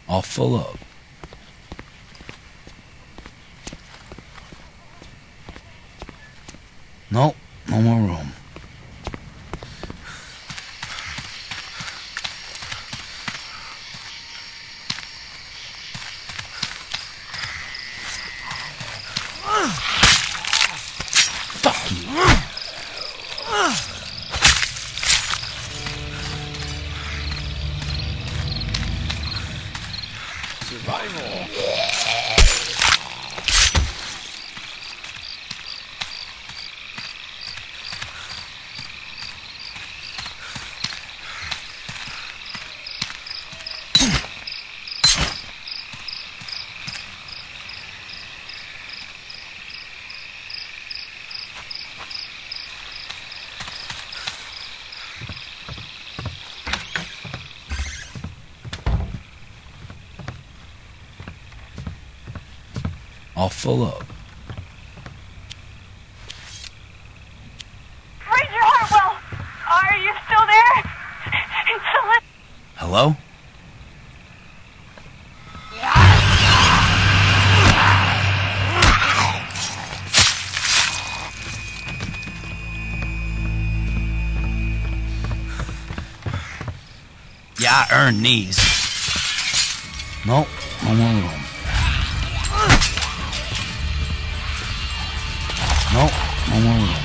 I'll fill up. Nope, no more room. Fuck you. Survival. I'll fill up. Fraser Hartwell, are you still there? Hello? Yeah, I earned these. Nope, no more room. Nope, no more room.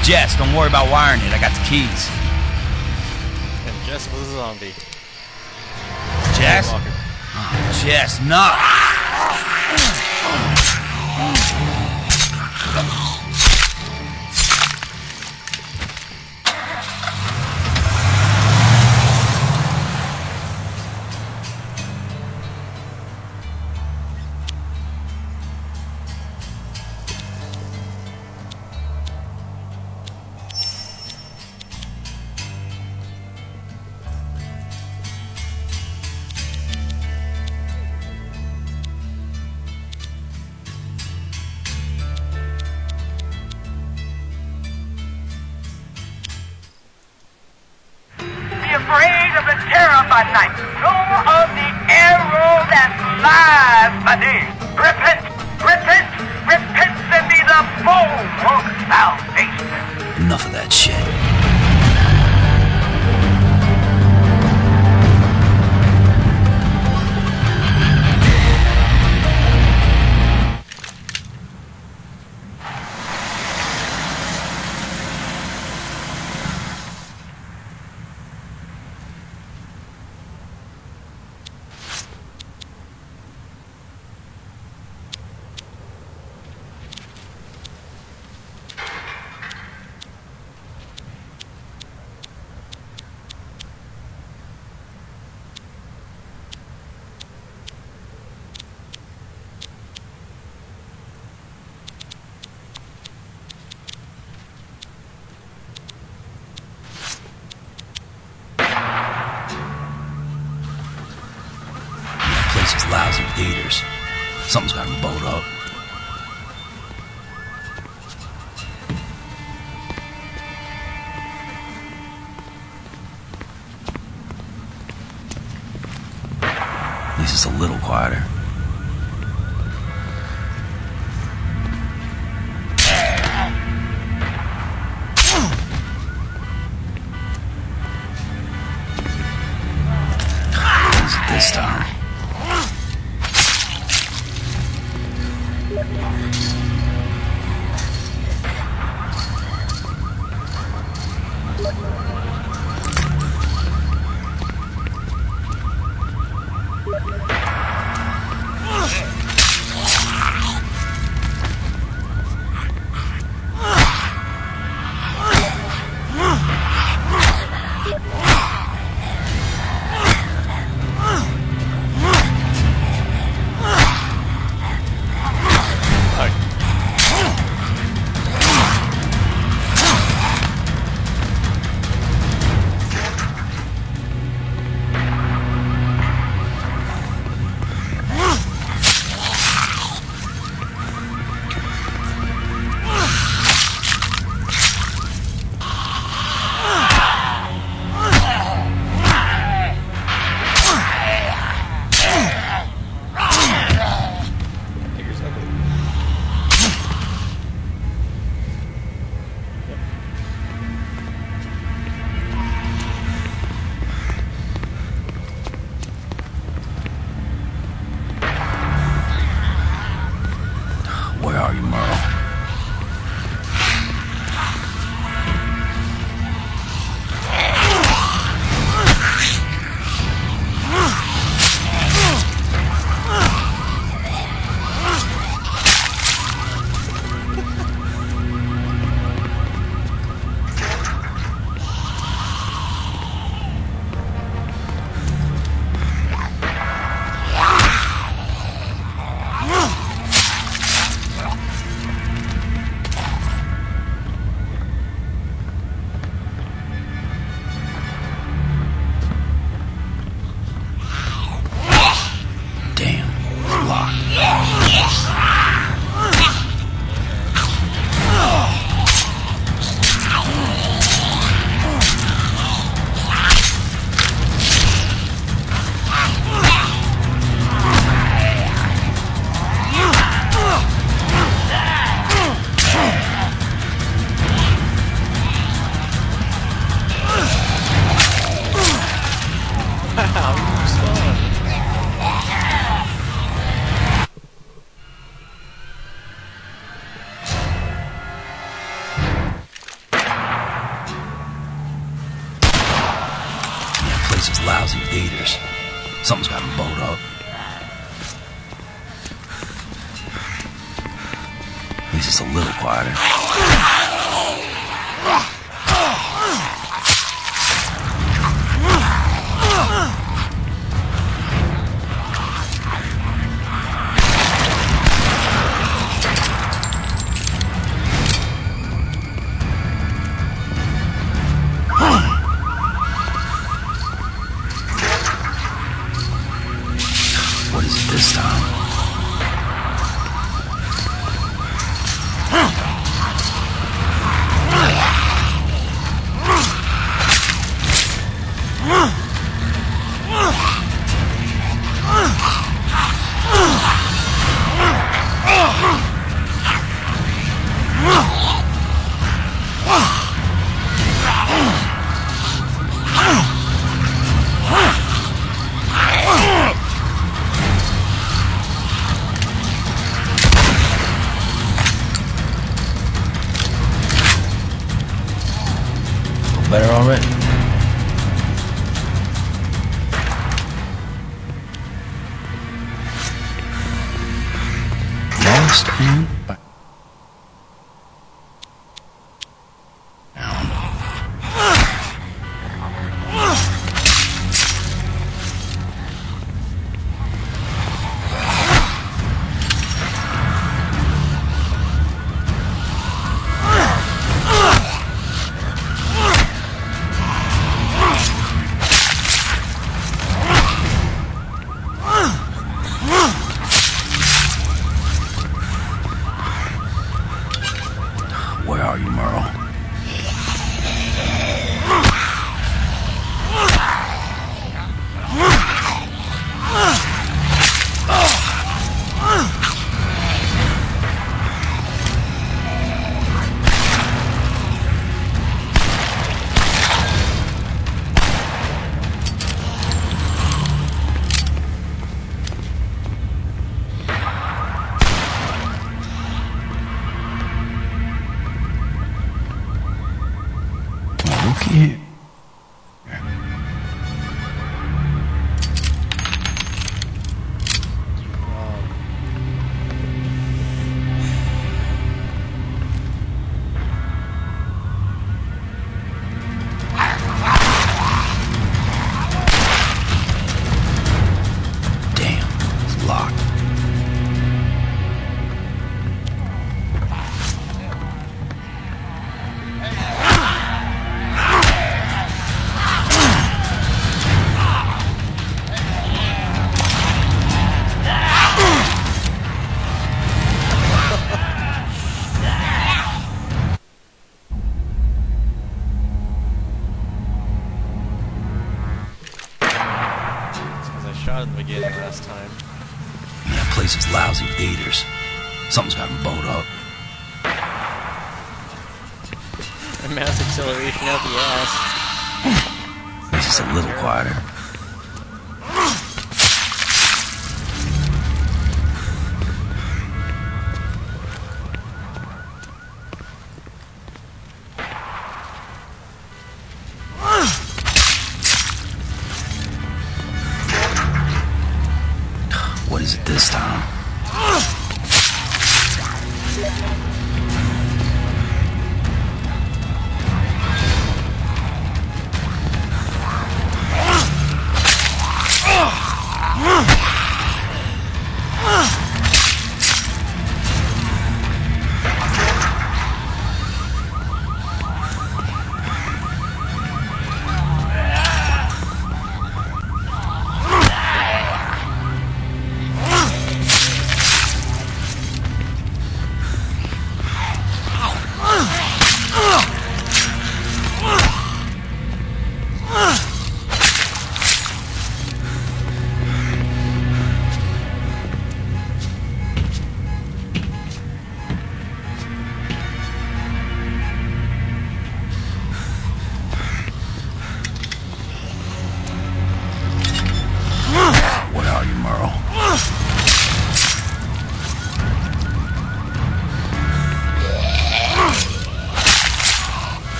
Jess. Don't worry about wiring it. I got the keys. And Jess was a zombie. Jess? Oh, Jess, no. Afraid of the terror by night, nor of the arrow that flies by day. Repent, repent, repent, and be the foe of salvation. Enough of that shit. Place is lousy with eaters. Something's got them bowed up. At least it's a little quieter. This time. these lousy theaters. Something's got them bowed up. At least it's a little quieter. What is it this time? Better already. Lost and where are you, Merle? Look here. Damn, it's locked. Shot in the beginning last time. That place is lousy theaters. Something's got them bowed up. Mass acceleration out the ass. At least it's a little quieter. What is it this time?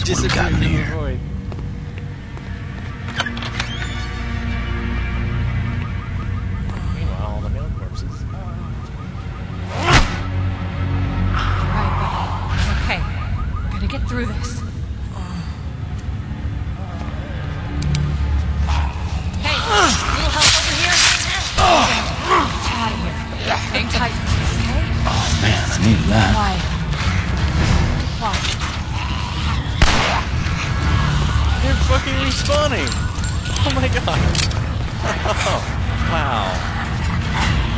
would have gotten into the here. void. Meanwhile, all the male corpses. Right, buddy. Okay. We're gonna get through this. Hey, little help over here? Get out of here. Hang tight, okay? Oh man, I needed that. Quiet. Quiet. They're fucking respawning! Oh my god! Oh, wow.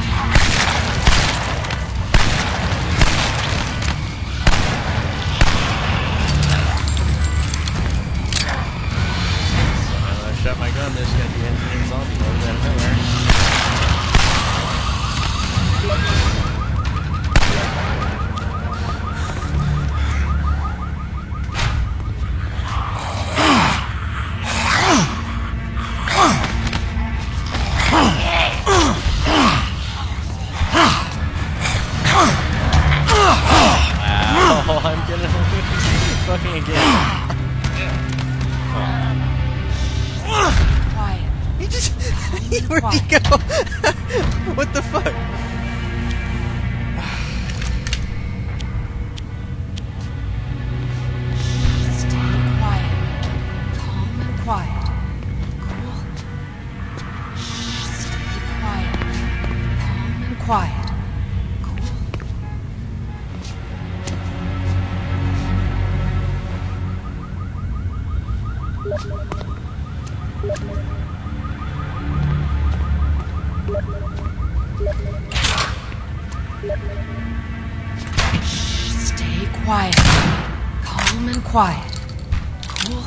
So when I shut my gun, there's gonna be an zombie mode out of nowhere. Oh, I'm gonna fucking again. Quiet. He just... Where'd he go? What the fuck? Stay quiet. Calm and quiet. Cool. Stay quiet. Calm and quiet. Cool. Stay quiet. Calm and quiet. Cool.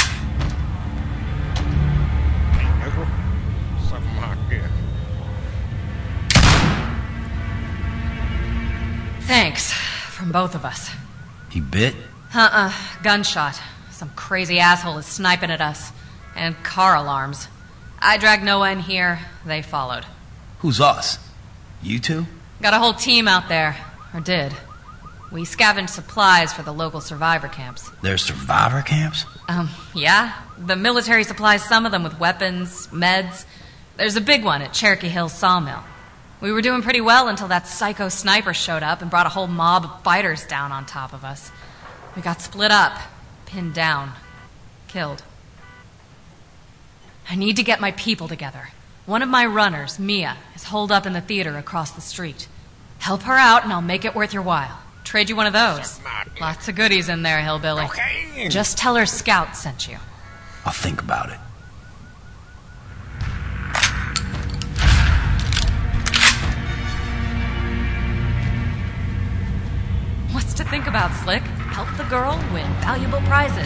Thanks. From both of us. He bit? Gunshot. Some crazy asshole is sniping at us. And car alarms. I dragged Noah in here. They followed. Who's us? You two? Got a whole team out there. Or did. We scavenged supplies for the local survivor camps. There's survivor camps? Yeah. The military supplies some of them with weapons, meds. There's a big one at Cherokee Hills Sawmill. We were doing pretty well until that psycho sniper showed up and brought a whole mob of fighters down on top of us. We got split up, pinned down, killed. I need to get my people together. One of my runners, Mia, is holed up in the theater across the street. Help her out and I'll make it worth your while. Trade you one of those. Lots of goodies in there, hillbilly. Okay. Just tell her Scout sent you. I'll think about it. What's to think about, Slick? Help the girl win valuable prizes.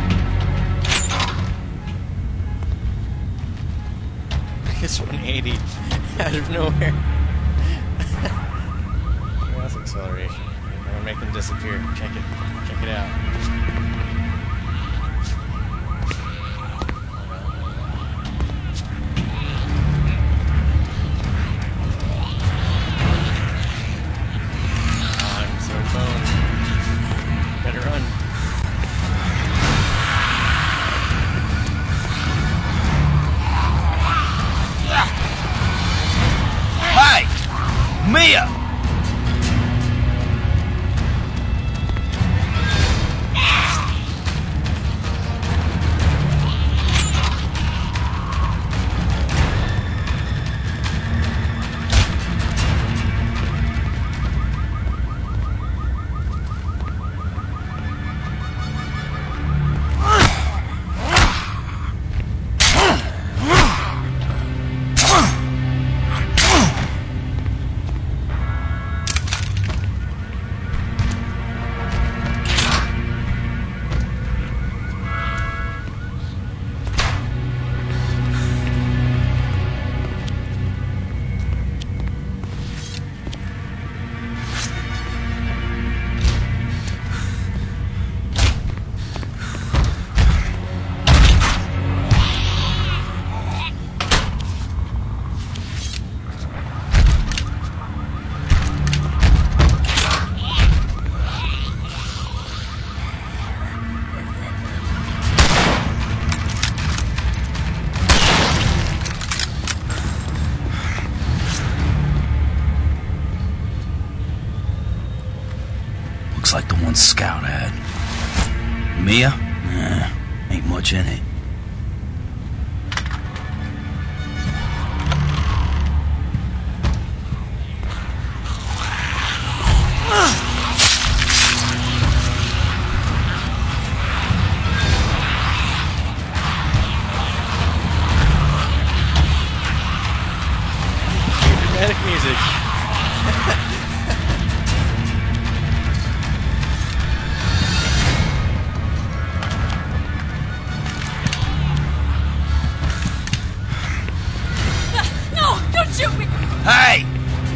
It's 180 out of nowhere. That's acceleration. I'm gonna make them disappear. Check it. Check it out. I'm so boned. Better run. Hey! Mia! one Scout had. Mia? Nah, ain't much in it. Dramatic music. No, don't shoot me! Hey!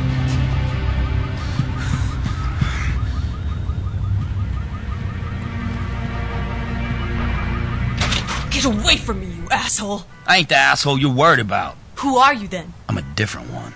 Get away from me, you asshole! I ain't the asshole you're worried about. Who are you then? I'm a different one.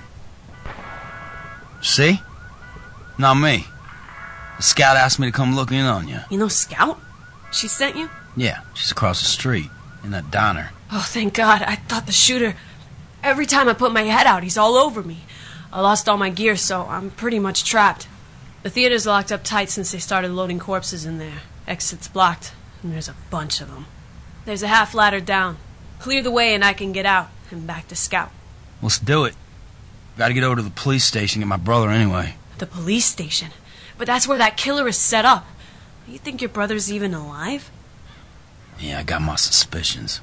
See? Not me. The Scout asked me to come look in on you. You know Scout? She sent you? Yeah, she's across the street, in that diner. Oh, thank God. I thought the shooter... Every time I put my head out, he's all over me. I lost all my gear, so I'm pretty much trapped. The theater's locked up tight since they started loading corpses in there. Exit's blocked, and there's a bunch of them. There's a half ladder down. Clear the way and I can get out, and back to Scout. Let's do it. Gotta get over to the police station and get my brother anyway. The police station? But that's where that killer is set up. You think your brother's even alive? Yeah, I got my suspicions.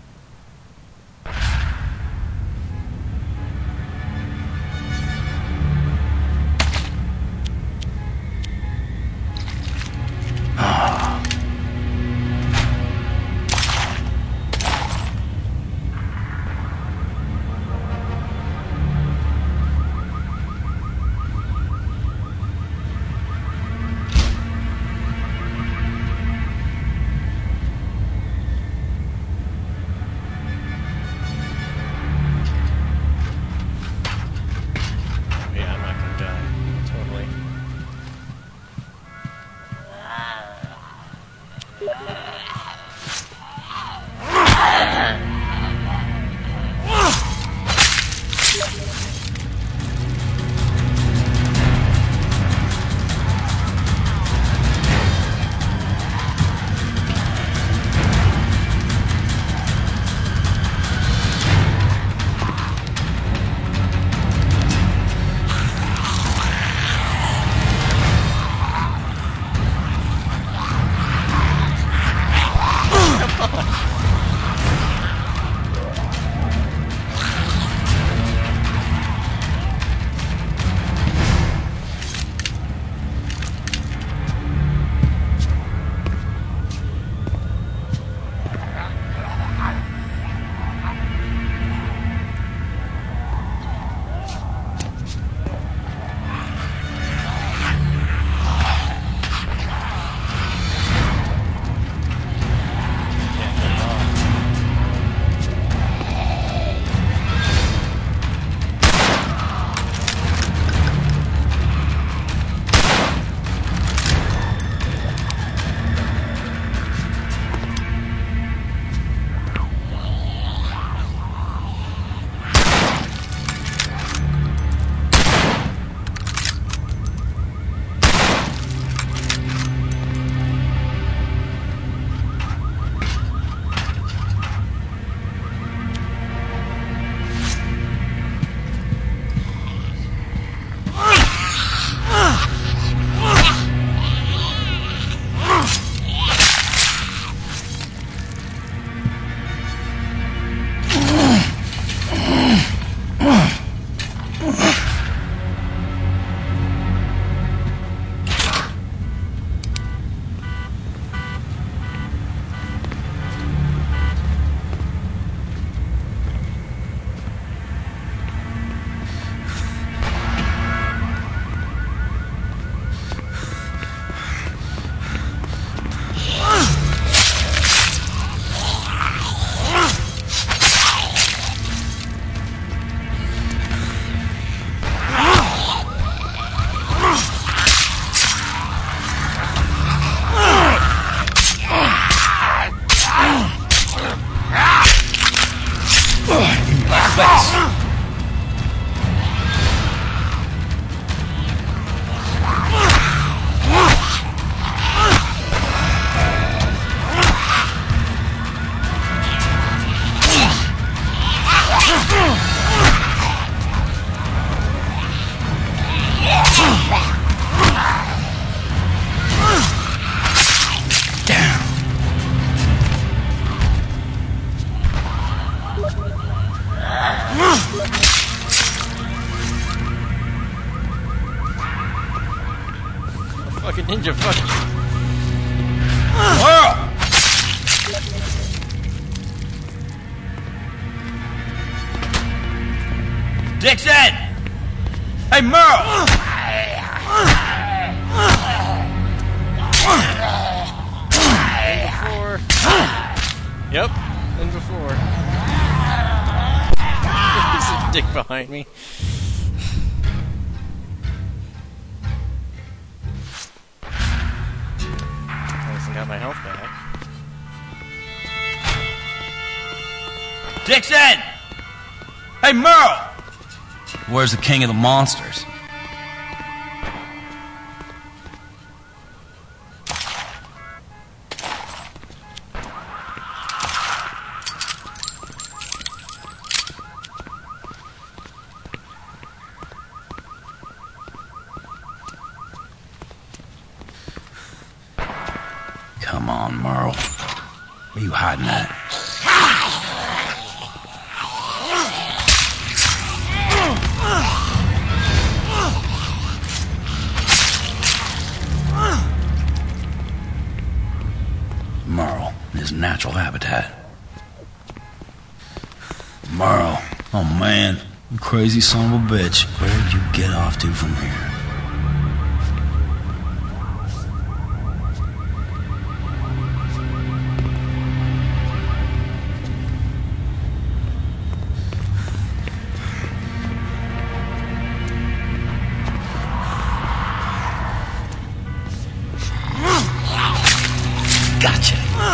Ninja fuck. Merle! Dixon! Hey, Merle! Before. Yep, and before. There's a dick behind me. I got my health back. Dixon! Hey, Merle! Where's the king of the monsters? Come on, Merle. Where are you hiding at? Merle, in his natural habitat. Merle. Oh, man. You crazy son of a bitch. Where'd you get off to from here? Gotcha.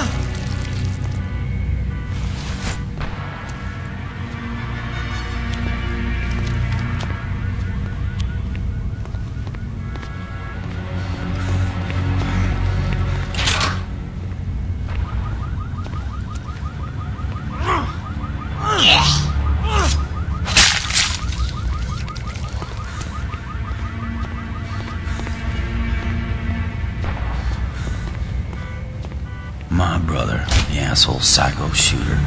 My brother, the asshole psycho shooter.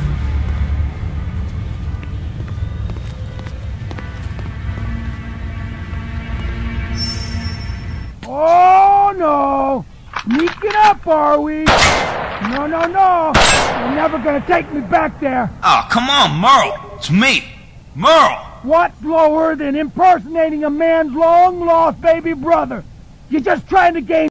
Oh, no. Sneaking up, are we? No, no, no. You're never gonna take me back there. Oh, come on, Merle. It's me. Merle. What's lower than impersonating a man's long-lost baby brother? You're just trying to gain